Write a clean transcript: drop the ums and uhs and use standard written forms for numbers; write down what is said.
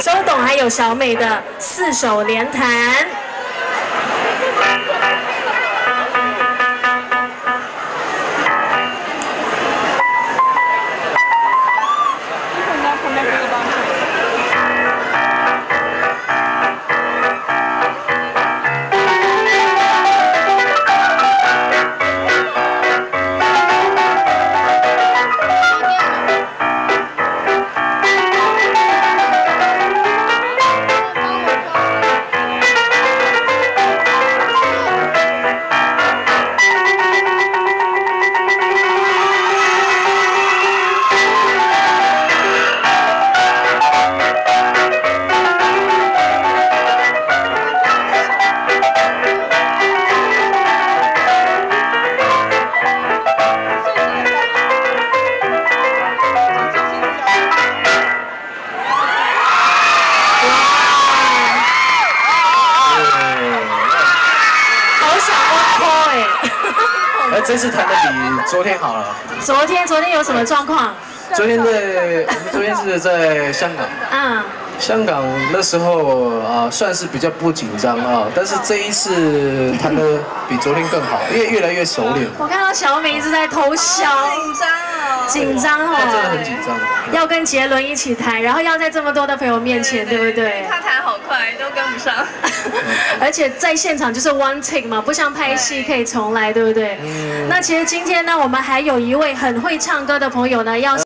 周董还有小美的4手联弹。 这次弹的比昨天好了。 昨天有什么状况？ 我们昨天是在香港。嗯。香港那时候算是比较不紧张啊，但是这一次弹的比昨天更好，因为越来越熟练。 我看到小美一直在偷笑，紧张哦， 真的很紧张。 要跟杰伦一起弹，然后要在这么多的朋友面前，对不对？ 他弹好快，都跟不上。 而且在现场就是 one take 嘛，不像拍戏可以重来，对不对？那其实今天呢，我们还有一位很会唱歌的朋友呢，要。